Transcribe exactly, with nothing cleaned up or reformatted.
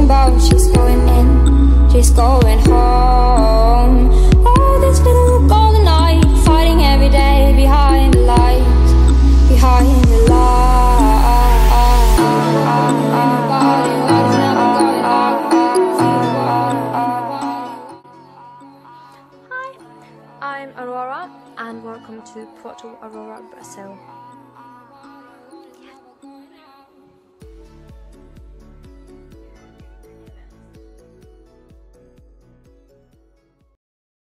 talking about she's going in, she's going home. Oh, this little golden knight, fighting every day behind the lights, behind the lights. Hi, I'm Aurora and welcome to Porto Aurora, Brazil.